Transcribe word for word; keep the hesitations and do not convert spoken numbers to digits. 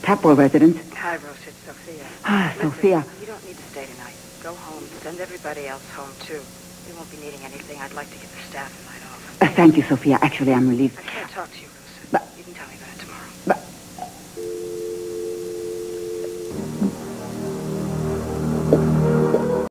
Hatboro residence. Hi, Rose. It's Sophia. Ah, Listen, Sophia. You don't need to stay tonight. Go home. Send everybody else home, too. We won't be needing anything. I'd like to give the staff a night off. Uh, thank you, Sophia. Actually, I'm relieved. I can't talk to you,